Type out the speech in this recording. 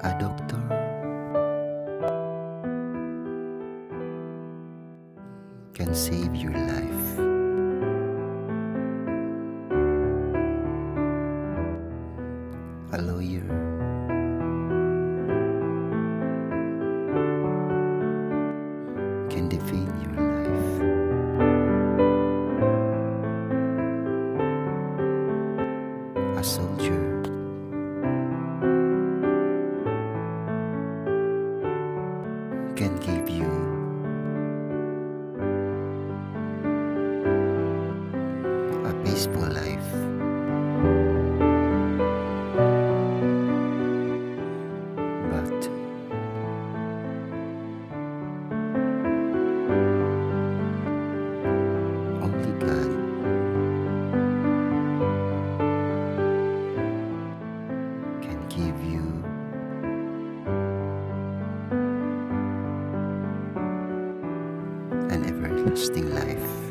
A doctor can save your life. A lawyer can defend your life. A soldier can give you a peaceful life. But only God can give you an everlasting life.